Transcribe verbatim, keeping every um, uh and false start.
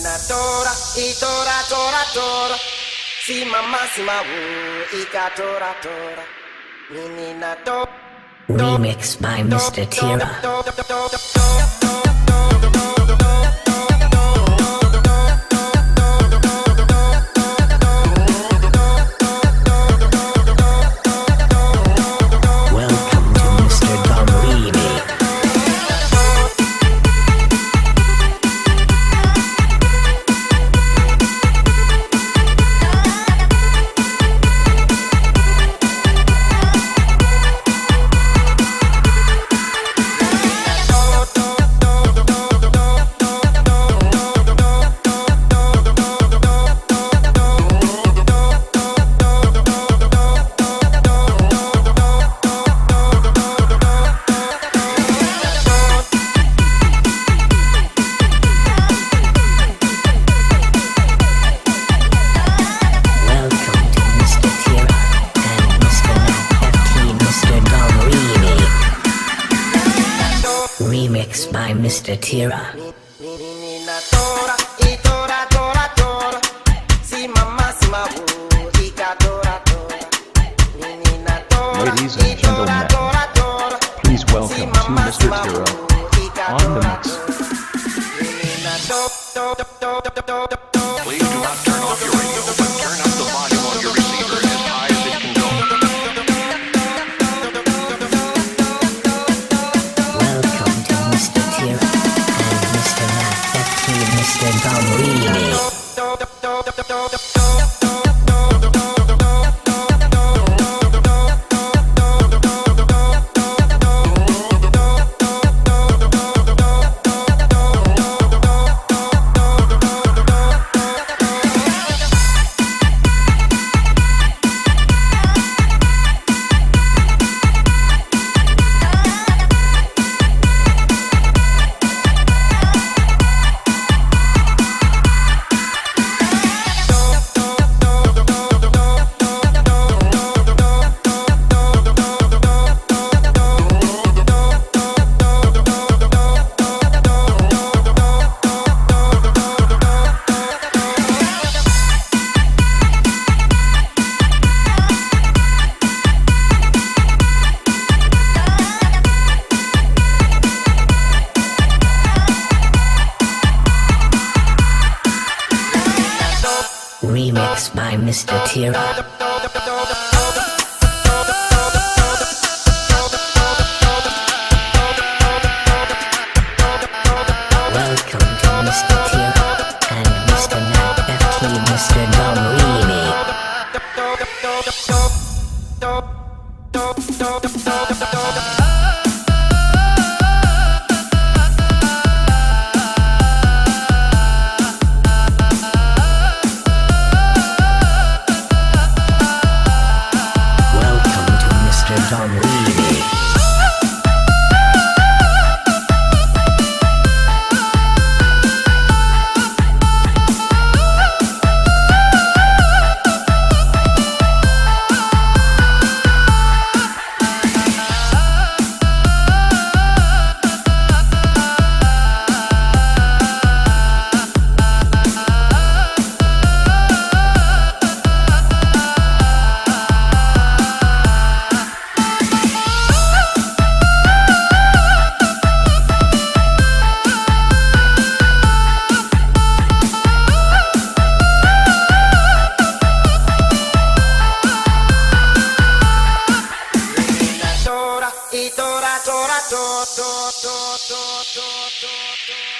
Menina tora, i tora, tora, tora. Si mamma si ma wu, i ka tora, tora. Menina tora. Remix by Mister Tira. Remix by Mister Tira. Menina tora, i tora, tora, tora. Si mamma si ma wu, i ka tora, tora. Menina tora, Ladies and gentlemen, please welcome to Mister Tira on the mix. Please do not turn off your radio, but turn up the volume on your receiver as high as it can go. Welcome to Mister Tira and Mister Matt F T Mister Dom Remix. Remix by Mister Tira. Welcome to Mister Tira and Mister Matt F T Mister Dom Remix. Dom Remix. I tora, tora, tora, tora, tora, tora, tora, tora.